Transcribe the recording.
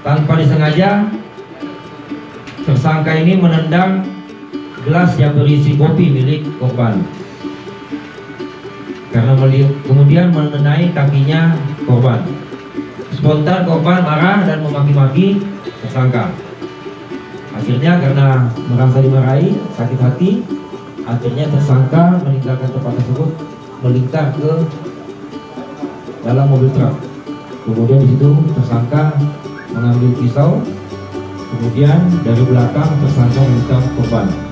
Tanpa disengaja, tersangka ini menendang gelas yang berisi kopi milik korban. Karena kemudian mengenai kakinya korban. Spontan korban marah dan memaki-maki tersangka. Akhirnya karena merasa dimarahi, sakit hati, akhirnya tersangka meninggalkan tempat tersebut, melingkar ke dalam mobil truk. Kemudian di situ tersangka mengambil pisau, kemudian dari belakang tersangka menikam korban.